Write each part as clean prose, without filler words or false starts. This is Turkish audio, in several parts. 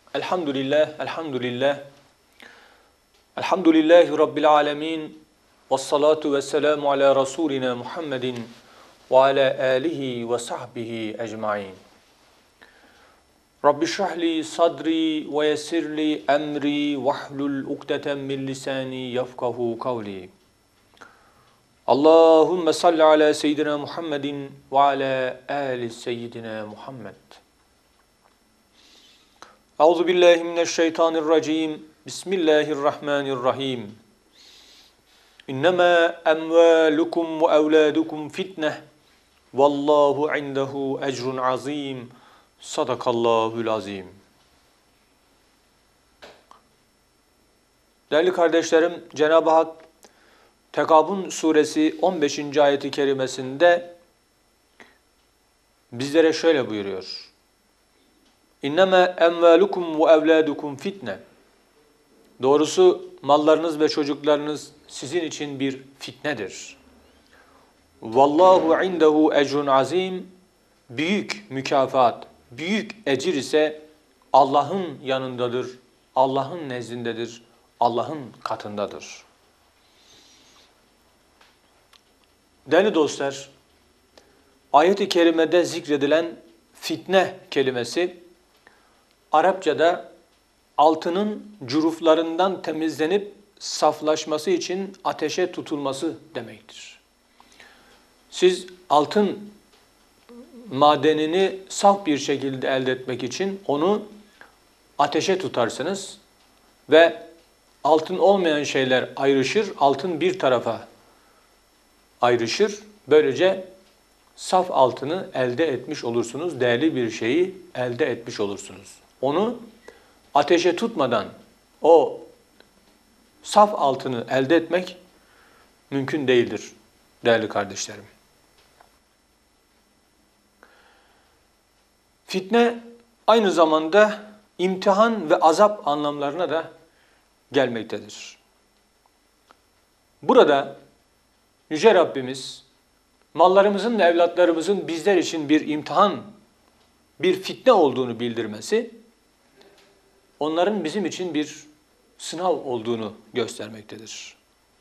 Elhamdülillah, elhamdülillah. Elhamdülillahi Rabbil alemin. Vessalatu vesselamu ala Resulina Muhammedin ve ala alihi ve sahbihi ecmain. Rabbi şrahli sadri ve yessirli emri vahlul ukdeten min lisani yafkahu kavli. Allahümme salli ala seyyidina Muhammedin ve ala ali seyyidina Muhammed. Euzu billahi mineşşeytanirracim. Bismillahirrahmanirrahim. İnnemâ emvâlukum ve evlâdukum fitneh. Vallahu indehu ecrun azîm. Sadakallahul azîm. Değerli kardeşlerim, Cenab-ı Hak Tekabun suresi 15. ayeti kerimesinde bizlere şöyle buyuruyor. İnnemâ emvâlukum ve evlâdukum fitne. Doğrusu mallarınız ve çocuklarınız sizin için bir fitnedir. Vallahu indehu ecrun azim. Büyük mükafat, büyük ecir ise Allah'ın yanındadır, Allah'ın nezdindedir, Allah'ın katındadır. Değerli dostlar, ayet-i kerimede zikredilen fitne kelimesi, Arapçada altının cüruflarından temizlenip saflaşması için ateşe tutulması demektir. Siz altın madenini saf bir şekilde elde etmek için onu ateşe tutarsınız ve altın olmayan şeyler ayrışır, altın bir tarafa ayrışır. Böylece saf altını elde etmiş olursunuz, değerli bir şeyi elde etmiş olursunuz. Onu ateşe tutmadan o saf altını elde etmek mümkün değildir değerli kardeşlerim. Fitne aynı zamanda imtihan ve azap anlamlarına da gelmektedir. Burada Yüce Rabbimiz mallarımızın ve evlatlarımızın bizler için bir imtihan, bir fitne olduğunu bildirmesi, onların bizim için bir sınav olduğunu göstermektedir.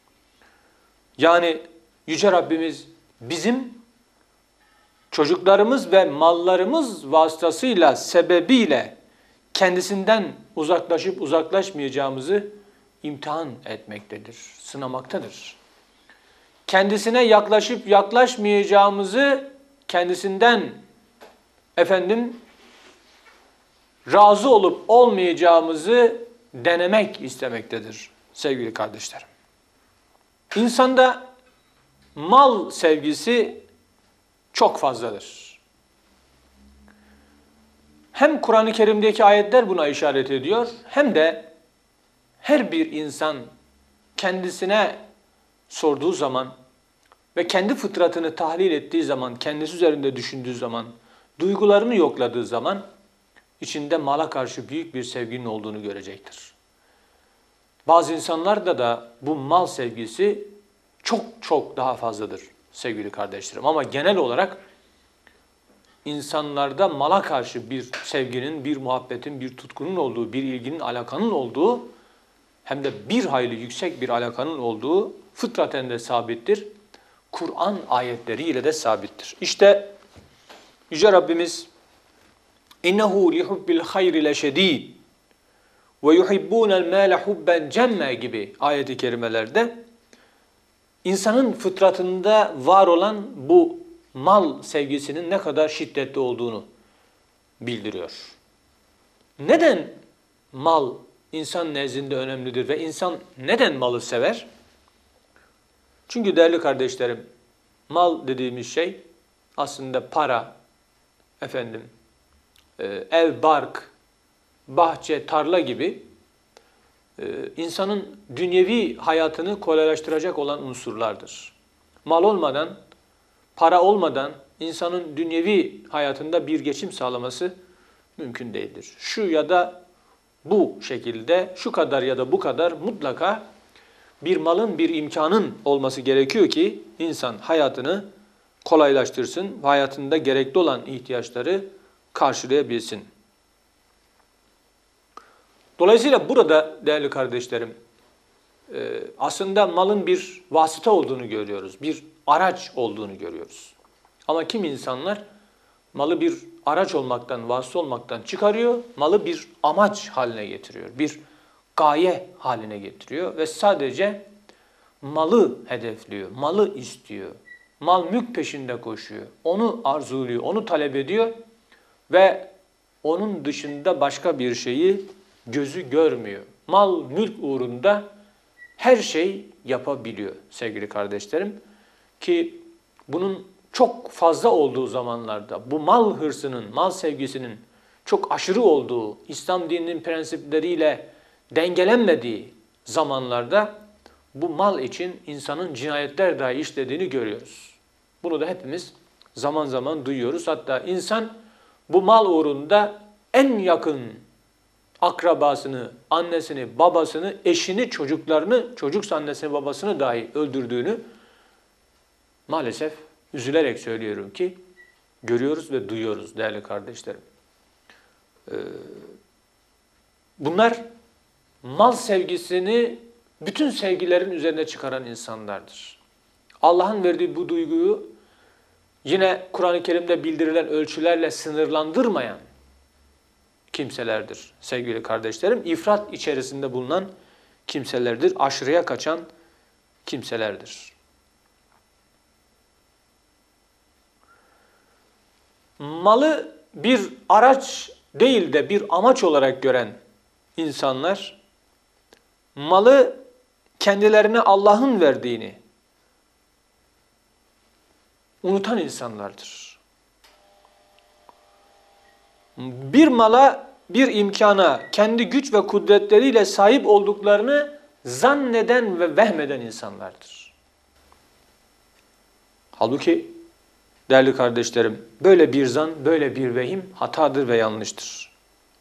Yani Yüce Rabbimiz bizim çocuklarımız ve mallarımız vasıtasıyla, sebebiyle kendisinden uzaklaşıp uzaklaşmayacağımızı imtihan etmektedir, sınamaktadır. Kendisine yaklaşıp yaklaşmayacağımızı kendisinden razı olup olmayacağımızı denemek istemektedir sevgili kardeşlerim. İnsanda mal sevgisi çok fazladır. Hem Kur'an-ı Kerim'deki ayetler buna işaret ediyor, hem de her bir insan kendisine sorduğu zaman ve kendi fıtratını tahlil ettiği zaman, kendisi üzerinde düşündüğü zaman, duygularını yokladığı zaman içinde mala karşı büyük bir sevginin olduğunu görecektir. Bazı insanlarda da bu mal sevgisi çok çok daha fazladır sevgili kardeşlerim. Ama genel olarak insanlarda mala karşı bir sevginin, bir muhabbetin, bir tutkunun olduğu, bir ilginin, alakanın olduğu, hem de bir hayli yüksek bir alakanın olduğu fıtraten de sabittir. Kur'an ayetleriyle de sabittir. İşte Yüce Rabbimiz İnnehu lihubbil hayri leşedid ve yuhibbunel mâle hubben cemme gibi ayet-i kerimelerde insanın fıtratında var olan bu mal sevgisinin ne kadar şiddetli olduğunu bildiriyor. Neden mal insan nezdinde önemlidir ve insan neden malı sever? Çünkü değerli kardeşlerim, mal dediğimiz şey aslında para, ev, bark, bahçe, tarla gibi insanın dünyevi hayatını kolaylaştıracak olan unsurlardır. Mal olmadan, para olmadan insanın dünyevi hayatında bir geçim sağlaması mümkün değildir. Şu ya da bu şekilde, şu kadar ya da bu kadar mutlaka bir malın, bir imkanın olması gerekiyor ki insan hayatını kolaylaştırsın, hayatında gerekli olan ihtiyaçları karşılayabilsin. Dolayısıyla burada değerli kardeşlerim, aslında malın bir vasıta olduğunu görüyoruz, bir araç olduğunu görüyoruz. Ama kim insanlar malı bir araç olmaktan, vasıta olmaktan çıkarıyor, malı bir amaç haline getiriyor, bir gaye haline getiriyor ve sadece malı hedefliyor, malı istiyor, mal mülk peşinde koşuyor, onu arzuluyor, onu talep ediyor ve onun dışında başka bir şeyi gözü görmüyor. Mal, mülk uğrunda her şey yapabiliyor sevgili kardeşlerim. Ki bunun çok fazla olduğu zamanlarda, bu mal hırsının, mal sevgisinin çok aşırı olduğu, İslam dininin prensipleriyle dengelenmediği zamanlarda bu mal için insanın cinayetler dahi işlediğini görüyoruz. Bunu da hepimiz zaman zaman duyuyoruz. Hatta insan bu mal uğrunda en yakın akrabasını, annesini, babasını, eşini, çocuklarını, çocuksa annesini, babasını dahi öldürdüğünü maalesef üzülerek söylüyorum ki görüyoruz ve duyuyoruz değerli kardeşlerim. Bunlar mal sevgisini bütün sevgilerin üzerine çıkaran insanlardır. Allah'ın verdiği bu duyguyu yine Kur'an-ı Kerim'de bildirilen ölçülerle sınırlandırmayan kimselerdir sevgili kardeşlerim. İfrat içerisinde bulunan kimselerdir. Aşırıya kaçan kimselerdir. Malı bir araç değil de bir amaç olarak gören insanlar, malı kendilerine Allah'ın verdiğini unutan insanlardır. Bir mala, bir imkana kendi güç ve kudretleriyle sahip olduklarını zanneden ve vehmeden insanlardır. Halbuki değerli kardeşlerim, böyle bir zan, böyle bir vehim hatadır ve yanlıştır.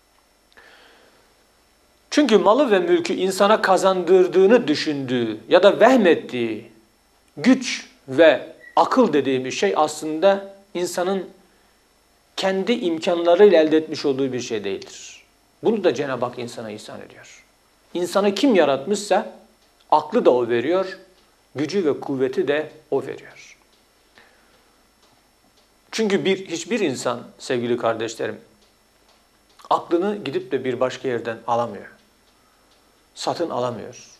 Çünkü malı ve mülkü insana kazandırdığını düşündüğü ya da vehmettiği güç ve akıl dediğimiz şey aslında insanın kendi imkanlarıyla elde etmiş olduğu bir şey değildir. Bunu da Cenab-ı Hak insana ihsan ediyor. İnsanı kim yaratmışsa aklı da o veriyor, gücü ve kuvveti de o veriyor. Çünkü hiçbir insan sevgili kardeşlerim aklını gidip de bir başka yerden alamıyor. Satın alamıyor.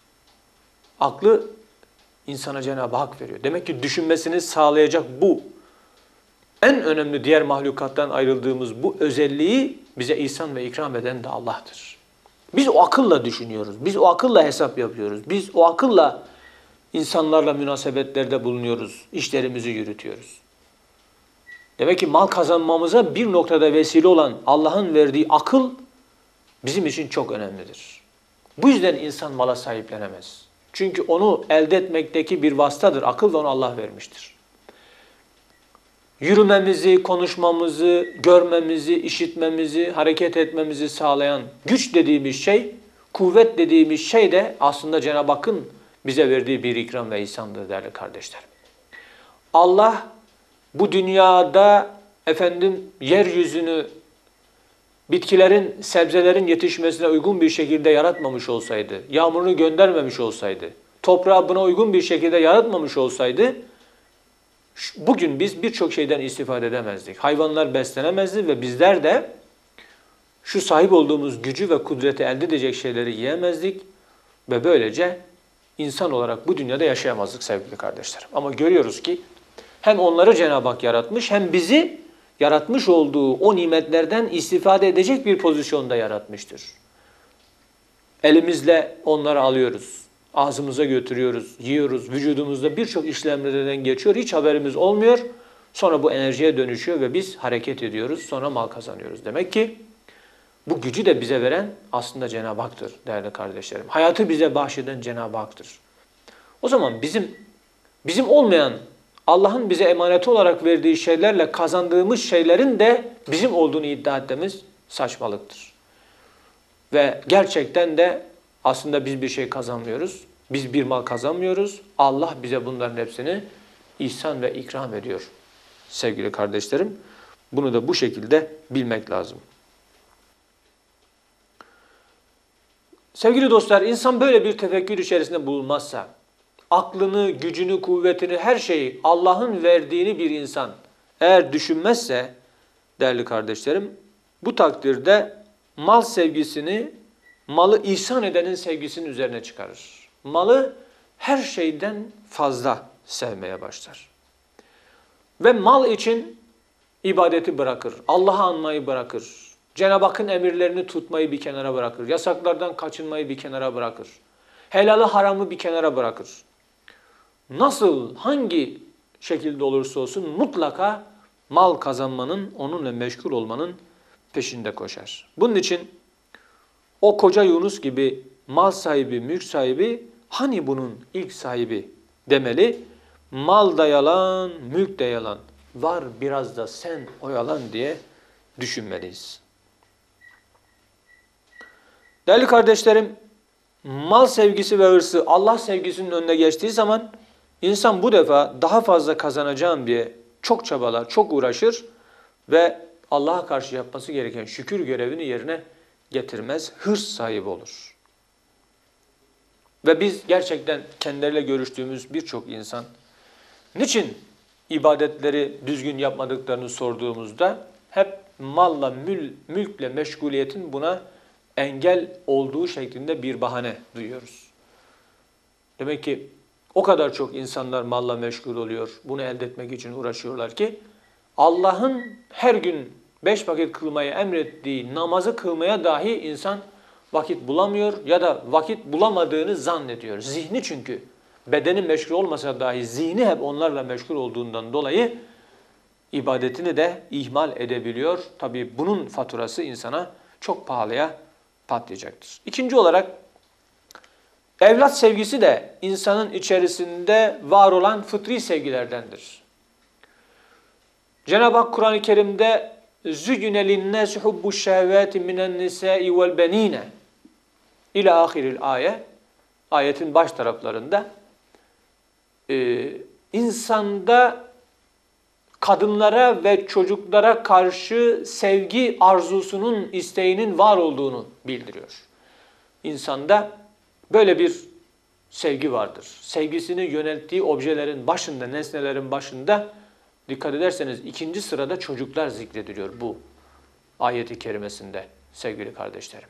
Aklı insana Cenab-ı Hak veriyor. Demek ki düşünmesini sağlayacak bu en önemli diğer mahlukattan ayrıldığımız bu özelliği bize ihsan ve ikram eden de Allah'tır. Biz o akılla düşünüyoruz. Biz o akılla hesap yapıyoruz. Biz o akılla insanlarla münasebetlerde bulunuyoruz. İşlerimizi yürütüyoruz. Demek ki mal kazanmamıza bir noktada vesile olan Allah'ın verdiği akıl bizim için çok önemlidir. Bu yüzden insan mala sahiplenemez. Çünkü onu elde etmekteki bir vasıtadır. Akıl da onu Allah vermiştir. Yürümemizi, konuşmamızı, görmemizi, işitmemizi, hareket etmemizi sağlayan güç dediğimiz şey, kuvvet dediğimiz şey de aslında Cenab-ı Hakk'ın bize verdiği bir ikram ve ihsandır değerli kardeşlerim. Allah bu dünyada yeryüzünü bitkilerin, sebzelerin yetişmesine uygun bir şekilde yaratmamış olsaydı, yağmurunu göndermemiş olsaydı, toprağı buna uygun bir şekilde yaratmamış olsaydı, bugün biz birçok şeyden istifade edemezdik. Hayvanlar beslenemezdi ve bizler de şu sahip olduğumuz gücü ve kudreti elde edecek şeyleri yiyemezdik ve böylece insan olarak bu dünyada yaşayamazdık sevgili kardeşlerim. Ama görüyoruz ki hem onları Cenab-ı Hak yaratmış hem bizi yaratmış olduğu o nimetlerden istifade edecek bir pozisyonda yaratmıştır. Elimizle onları alıyoruz, ağzımıza götürüyoruz, yiyoruz, vücudumuzda birçok işlemlerden geçiyor, hiç haberimiz olmuyor. Sonra bu enerjiye dönüşüyor ve biz hareket ediyoruz, sonra mal kazanıyoruz. Demek ki bu gücü de bize veren aslında Cenab-ı Hak'tır değerli kardeşlerim. Hayatı bize bahşeden Cenab-ı Hak'tır. O zaman bizim olmayan, Allah'ın bize emaneti olarak verdiği şeylerle kazandığımız şeylerin de bizim olduğunu iddia etmemiz saçmalıktır. Ve gerçekten de aslında biz bir şey kazanmıyoruz. Biz bir mal kazanmıyoruz. Allah bize bunların hepsini ihsan ve ikram ediyor sevgili kardeşlerim. Bunu da bu şekilde bilmek lazım. Sevgili dostlar, insan böyle bir tefekkür içerisinde bulunmazsa, aklını, gücünü, kuvvetini, her şeyi Allah'ın verdiğini bir insan eğer düşünmezse, değerli kardeşlerim, bu takdirde mal sevgisini, malı ihsan edenin sevgisinin üzerine çıkarır. Malı her şeyden fazla sevmeye başlar. Ve mal için ibadeti bırakır, Allah'ı anmayı bırakır. Cenab-ı Hakk'ın emirlerini tutmayı bir kenara bırakır. Yasaklardan kaçınmayı bir kenara bırakır. Helalı haramı bir kenara bırakır. Nasıl, hangi şekilde olursa olsun mutlaka mal kazanmanın, onunla meşgul olmanın peşinde koşar. Bunun için o koca Yunus gibi mal sahibi, mülk sahibi, hani bunun ilk sahibi demeli. Mal da yalan, mülk de yalan. Var biraz da sen oyalan diye düşünmeliyiz. Değerli kardeşlerim, mal sevgisi ve hırsı Allah sevgisinin önüne geçtiği zaman insan bu defa daha fazla kazanacağım diye çok çabalar, çok uğraşır ve Allah'a karşı yapması gereken şükür görevini yerine getirmez, hırs sahibi olur. Ve biz gerçekten kendileriyle görüştüğümüz birçok insan niçin ibadetleri düzgün yapmadıklarını sorduğumuzda hep malla, mülkle meşguliyetin buna engel olduğu şeklinde bir bahane duyuyoruz. Demek ki o kadar çok insanlar malla meşgul oluyor, bunu elde etmek için uğraşıyorlar ki Allah'ın her gün 5 vakit kılmayı emrettiği namazı kılmaya dahi insan vakit bulamıyor ya da vakit bulamadığını zannediyor. Zihni çünkü bedeni meşgul olmasa dahi zihni hep onlarla meşgul olduğundan dolayı ibadetini de ihmal edebiliyor. Tabii bunun faturası insana çok pahalıya patlayacaktır. İkinci olarak evlat sevgisi de insanın içerisinde var olan fıtri sevgilerdendir. Cenab-ı Hak Kur'an-ı Kerim'de زُجُنَ لِلنَّاسِ حُبُّ الشَّهَوَاتِ مِنَ النِّسَاءِ وَالْبَن۪ينَ ila ahiril ayetin baş taraflarında insanda kadınlara ve çocuklara karşı sevgi arzusunun, isteğinin var olduğunu bildiriyor. İnsanda böyle bir sevgi vardır. Sevgisini yönelttiği objelerin başında, nesnelerin başında dikkat ederseniz ikinci sırada çocuklar zikrediliyor bu ayeti kerimesinde sevgili kardeşlerim.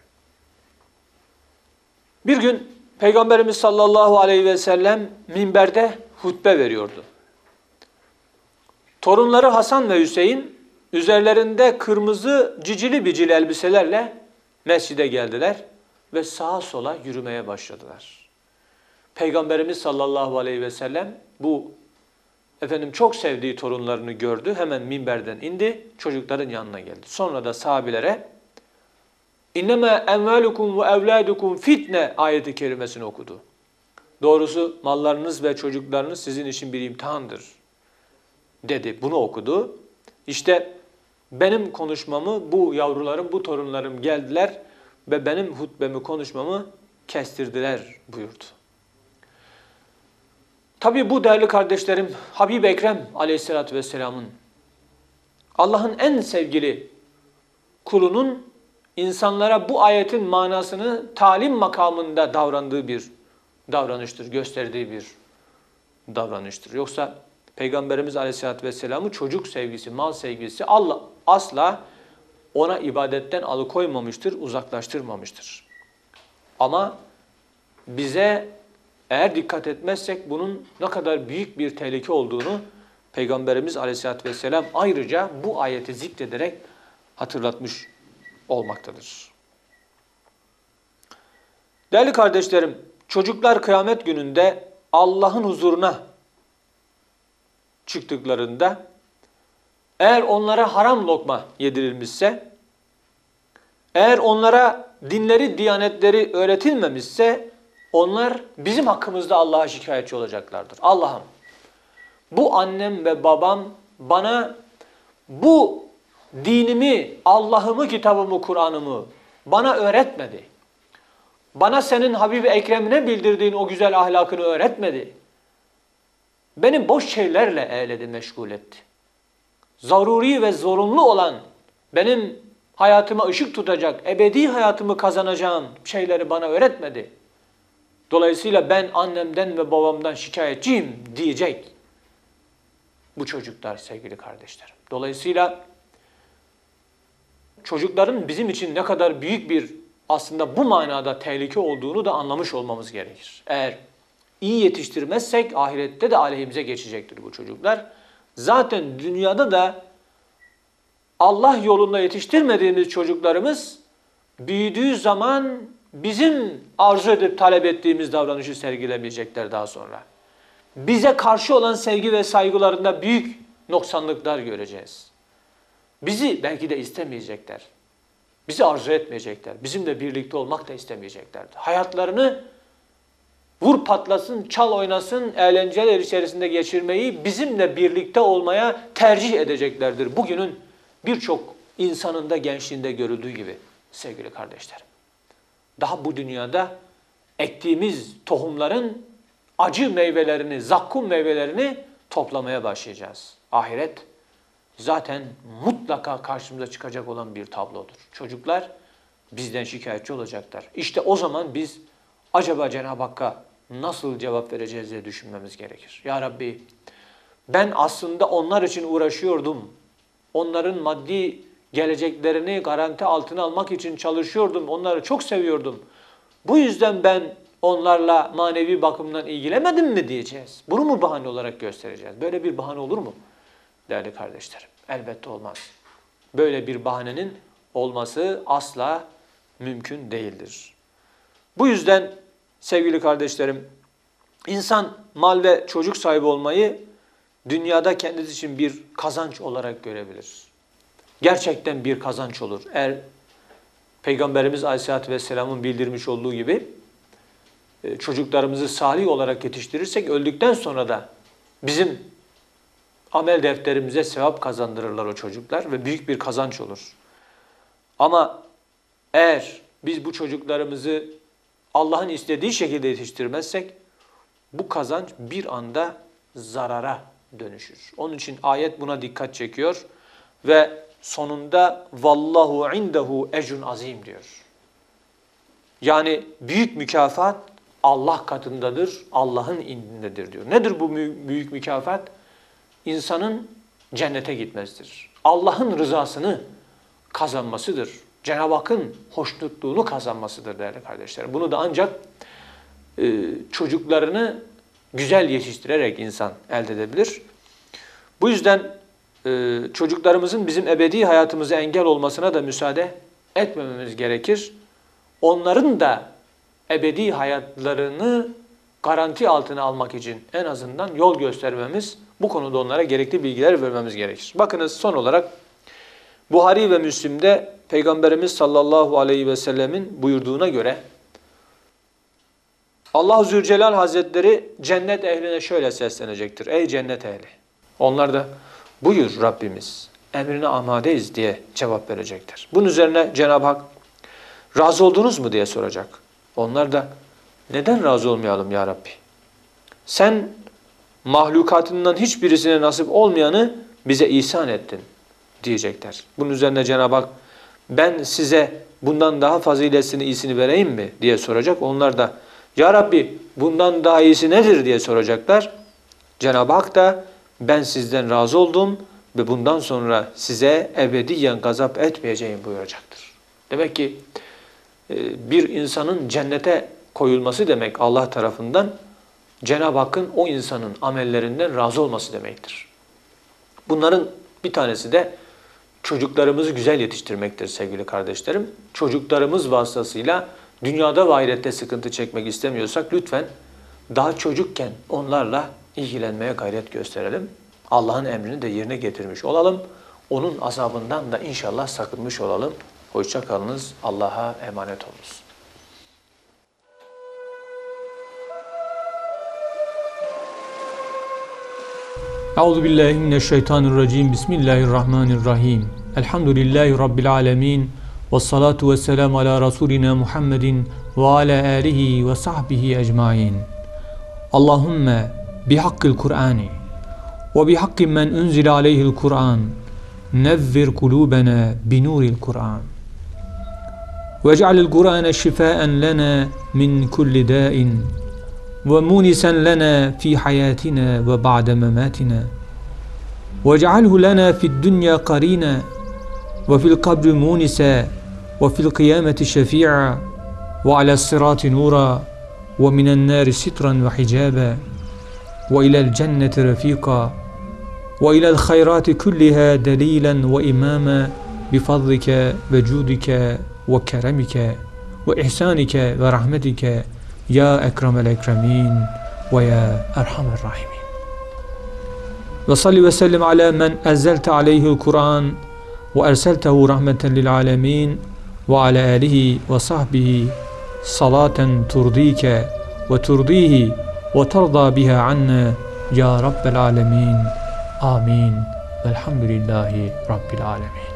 Bir gün Peygamberimiz sallallahu aleyhi ve sellem minberde hutbe veriyordu. Torunları Hasan ve Hüseyin üzerlerinde kırmızı cicili bicili elbiselerle mescide geldiler ve sağa sola yürümeye başladılar. Peygamberimiz sallallahu aleyhi ve sellem bu çok sevdiği torunlarını gördü. Hemen minberden indi, çocukların yanına geldi. Sonra da sahabilere İnnemâ envâlukum ve evlâdukum fitne ayeti kerimesini okudu. Doğrusu mallarınız ve çocuklarınız sizin için bir imtihandır dedi. Bunu okudu. İşte benim konuşmamı bu yavrularım, bu torunlarım geldiler ve benim hutbemi, konuşmamı kestirdiler buyurdu. Tabii bu değerli kardeşlerim Habib-i Ekrem aleyhissalatü vesselamın Allah'ın en sevgili kulunun insanlara bu ayetin manasını talim makamında davrandığı bir davranıştır, gösterdiği bir davranıştır. Yoksa Peygamberimiz Aleyhisselatü Vesselam'ı çocuk sevgisi, mal sevgisi Allah asla ona ibadetten alıkoymamıştır, uzaklaştırmamıştır. Ama bize eğer dikkat etmezsek bunun ne kadar büyük bir tehlike olduğunu Peygamberimiz Aleyhisselatü Vesselam ayrıca bu ayeti zikrederek hatırlatmış olmaktadır. Değerli kardeşlerim, çocuklar kıyamet gününde Allah'ın huzuruna çıktıklarında eğer onlara haram lokma yedirilmişse, eğer onlara dinleri, diyanetleri öğretilmemişse onlar bizim hakkımızda Allah'a şikayetçi olacaklardır. Allah'ım bu annem ve babam bana bu dinimi, Allah'ımı, kitabımı, Kur'an'ımı bana öğretmedi. Bana senin Habib-i Ekrem'ine bildirdiğin o güzel ahlakını öğretmedi. Beni boş şeylerle eyledi, meşgul etti. Zaruri ve zorunlu olan benim hayatıma ışık tutacak, ebedi hayatımı kazanacağım şeyleri bana öğretmedi. Dolayısıyla ben annemden ve babamdan şikayetçiyim diyecek bu çocuklar sevgili kardeşlerim. Dolayısıyla çocukların bizim için ne kadar büyük bir aslında bu manada tehlike olduğunu da anlamış olmamız gerekir. Eğer iyi yetiştirmezsek ahirette de aleyhimize geçecektir bu çocuklar. Zaten dünyada da Allah yolunda yetiştirmediğimiz çocuklarımız büyüdüğü zaman bizim arzu edip talep ettiğimiz davranışı sergilemeyecekler daha sonra. Bize karşı olan sevgi ve saygılarında büyük noksanlıklar göreceğiz. Bizi belki de istemeyecekler. Bizi arzu etmeyecekler. Bizimle birlikte olmak da istemeyeceklerdir. Hayatlarını vur patlasın, çal oynasın, eğlenceler içerisinde geçirmeyi bizimle birlikte olmaya tercih edeceklerdir. Bugünün birçok insanın da gençliğinde görüldüğü gibi sevgili kardeşlerim. Daha bu dünyada ektiğimiz tohumların acı meyvelerini, zakkum meyvelerini toplamaya başlayacağız. Ahiret zaten mutlaka karşımıza çıkacak olan bir tablodur. Çocuklar bizden şikayetçi olacaklar. İşte o zaman biz acaba Cenab-ı Hakk'a nasıl cevap vereceğiz diye düşünmemiz gerekir. Ya Rabbi, ben aslında onlar için uğraşıyordum. Onların maddi geleceklerini garanti altına almak için çalışıyordum. Onları çok seviyordum. Bu yüzden ben onlarla manevi bakımdan ilgilemedim mi diyeceğiz. Bunu mu bahane olarak göstereceğiz? Böyle bir bahane olur mu? Değerli kardeşlerim, elbette olmaz. Böyle bir bahanenin olması asla mümkün değildir. Bu yüzden sevgili kardeşlerim, insan mal ve çocuk sahibi olmayı dünyada kendisi için bir kazanç olarak görebilir. Gerçekten bir kazanç olur. Eğer Peygamberimiz Aleyhisselatü Vesselam'ın bildirmiş olduğu gibi çocuklarımızı salih olarak yetiştirirsek öldükten sonra da bizim amel defterimize sevap kazandırırlar o çocuklar ve büyük bir kazanç olur. Ama eğer biz bu çocuklarımızı Allah'ın istediği şekilde yetiştirmezsek bu kazanç bir anda zarara dönüşür. Onun için ayet buna dikkat çekiyor ve sonunda vallahu indehu ecrun azim diyor. Yani büyük mükafat Allah katındadır, Allah'ın indindedir diyor. Nedir bu büyük mükafat? İnsanın cennete gitmesidir. Allah'ın rızasını kazanmasıdır. Cenab-ı Hakk'ın hoşnutluğunu kazanmasıdır değerli kardeşlerim. Bunu da ancak çocuklarını güzel yetiştirerek insan elde edebilir. Bu yüzden çocuklarımızın bizim ebedi hayatımıza engel olmasına da müsaade etmememiz gerekir. Onların da ebedi hayatlarını garanti altına almak için en azından yol göstermemiz, bu konuda onlara gerekli bilgiler vermemiz gerekir. Bakınız son olarak Buhari ve Müslim'de Peygamberimiz sallallahu aleyhi ve sellemin buyurduğuna göre Allah Zülcelal Hazretleri cennet ehline şöyle seslenecektir. Ey cennet ehli! Onlar da buyur Rabbimiz, emrine amadeyiz diye cevap verecektir. Bunun üzerine Cenab-ı Hak razı oldunuz mu diye soracak. Onlar da neden razı olmayalım ya Rabbi? Sen mahlukatından hiçbirisine nasip olmayanı bize ihsan ettin diyecekler. Bunun üzerine Cenab-ı Hak ben size bundan daha faziletini iyisini vereyim mi diye soracak. Onlar da ya Rabbi bundan daha iyisi nedir diye soracaklar. Cenab-ı Hak da ben sizden razı oldum ve bundan sonra size ebediyen gazap etmeyeceğim buyuracaktır. Demek ki bir insanın cennete koyulması demek Allah tarafından Cenab-ı Hakk'ın o insanın amellerinden razı olması demektir. Bunların bir tanesi de çocuklarımızı güzel yetiştirmektir sevgili kardeşlerim. Çocuklarımız vasıtasıyla dünyada ve ahirette sıkıntı çekmek istemiyorsak lütfen daha çocukken onlarla ilgilenmeye gayret gösterelim. Allah'ın emrini de yerine getirmiş olalım. Onun azabından da inşallah sakınmış olalım. Hoşça kalınız. Allah'a emanet olunuz. Euzubillahimineşşeytanirracim. Bismillahirrahmanirrahim. Elhamdülillahi Rabbil alemin. Vessalatu vesselamu ala Resulina Muhammedin ve ala alihi ve sahbihi ecmain. Allahümme bihakkil Kur'ani ve bihakki men unzile aleyhil Kur'an نذر قلوبنا بنور القرآن واجعل القرآن شفاء لنا من كل داء ومونسا لنا في حياتنا وبعد مماتنا واجعله لنا في الدنيا قرينا وفي القبر مونسا وفي القيامة شفيعا وعلى الصراط نورا ومن النار سترا وحجابا وإلى الجنة رفيقا وإلى الخيرات كلها دليلا وإماما بفضلك وجودك وكرمك وإحسانك ورحمتك يا أكرم الأكرمين ويا أرحم الراحمين. وصل وسلم على من أنزلت عليه القرآن وأرسلته رحمة للعالمين وعلى آله وصحبه صلاة ترضيك وترضيه وترضى بها عنا يا رب العالمين. آمين والحمد لله رب العالمين.